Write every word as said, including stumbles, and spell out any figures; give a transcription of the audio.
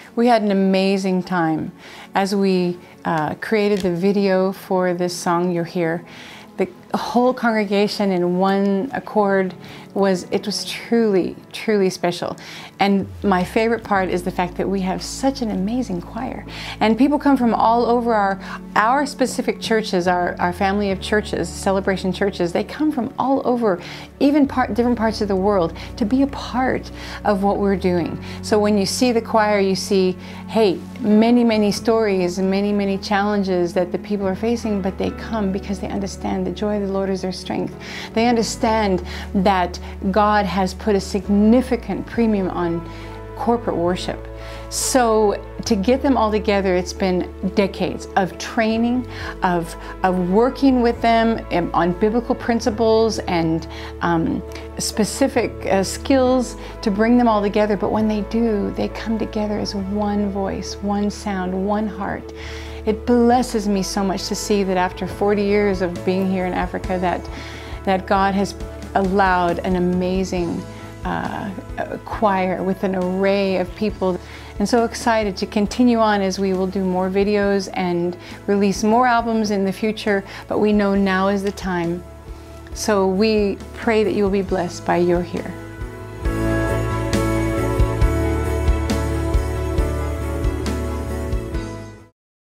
We had an amazing time as we uh, created the video for this song you'll hear. The whole congregation in one accord was, it was truly, truly special. And my favorite part is the fact that we have such an amazing choir. And people come from all over our, our specific churches, our, our family of churches, Celebration churches. They come from all over, even part, different parts of the world, to be a part of what we're doing. So when you see the choir, you see, hey, many, many stories and many, many challenges that the people are facing, but they come because they understand the joy of the Lord is their strength. They understand that God has put a significant premium on corporate worship. So to get them all together, it's been decades of training, of, of working with them on biblical principles and um, specific uh, skills to bring them all together. But when they do, they come together as one voice, one sound, one heart. It blesses me so much to see that after forty years of being here in Africa, that, that God has allowed an amazing uh, choir with an array of people. And so excited to continue on as we will do more videos and release more albums in the future, but we know now is the time. So we pray that you will be blessed by your here.